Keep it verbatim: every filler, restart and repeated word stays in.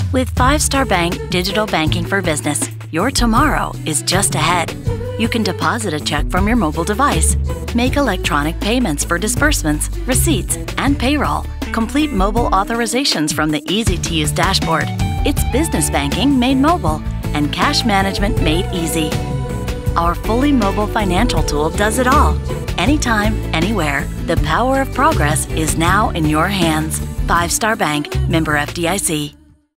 With Five Star Bank Digital Banking for Business, your tomorrow is just ahead. You can deposit a check from your mobile device, make electronic payments for disbursements, receipts, and payroll, complete mobile authorizations from the easy-to-use dashboard. It's business banking made mobile and cash management made easy. Our fully mobile financial tool does it all. Anytime, anywhere, the power of progress is now in your hands. Five Star Bank, member F D I C.